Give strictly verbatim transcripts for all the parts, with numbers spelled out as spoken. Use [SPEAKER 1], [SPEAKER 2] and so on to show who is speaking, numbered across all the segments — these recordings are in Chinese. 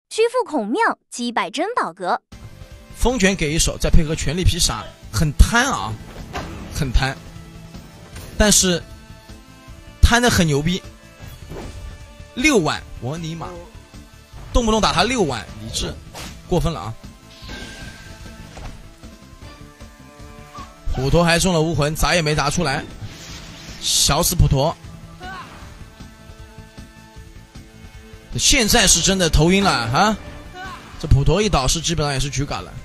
[SPEAKER 1] 曲阜孔庙击败珍宝阁。
[SPEAKER 2] 风卷给一手，再配合全力劈杀，很贪啊，很贪，但是贪的很牛逼。六万，我尼玛，动不动打他六万，理智，过分了啊！普陀还中了无魂，咋也没砸出来，小死普陀。现在是真的头晕了啊！这普陀一倒是基本上也是局杆了。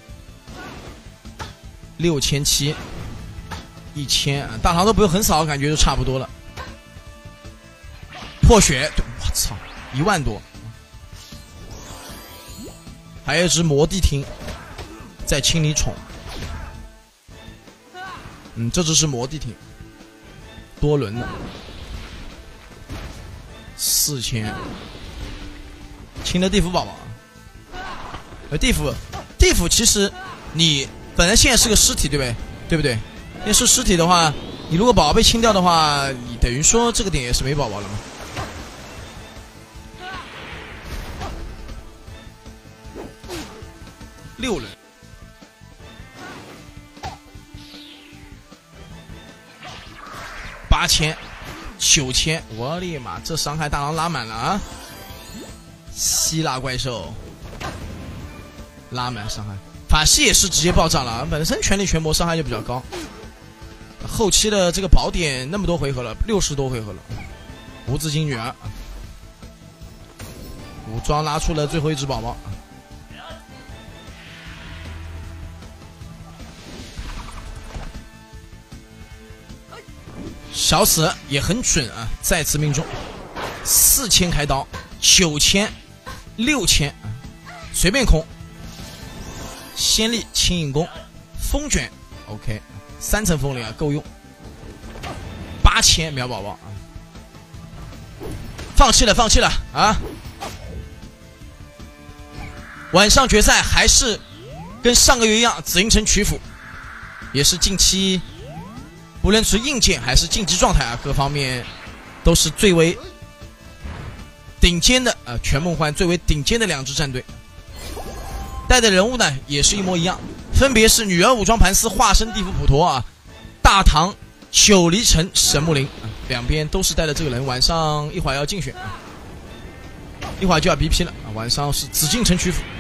[SPEAKER 2] 六千七，一千，大唐都不用横扫，感觉就差不多了。破血，我操，一万多。还有一只魔帝听在清理宠。嗯，这只是魔帝听，多轮的，四千，清的地府宝宝。呃，地府，地府其实你本来现在是个尸体，对不对？对不对？因为是尸体的话，你如果宝宝被清掉的话，你等于说这个点也是没宝宝了嘛。六轮。八千，九千，我的妈！这伤害大郎拉满了啊！希腊怪兽拉满伤害，法系也是直接爆炸了，本身全力全魔伤害就比较高。后期的这个宝典那么多回合了，六十多回合了。无字金女儿，武装拉出了最后一只宝宝。小死也很准啊，再次命中，四千开刀，九千，六千，随便空。先力轻引弓，风卷 ，OK， 三层风铃啊，够用。八千秒宝宝啊，放弃了，放弃了啊！晚上决赛还是跟上个月一样，紫禁城曲阜，也是近期。无论是硬件还是竞技状态啊，各方面都是最为顶尖的呃，全梦幻最为顶尖的两支战队。带的人物呢也是一模一样，分别是女儿武装盘丝化身地府普陀啊，大唐九离城神木林、啊，两边都是带的这个人。晚上一会儿要竞选，啊、一会儿就要 B P 了啊，晚上是紫禁城曲阜。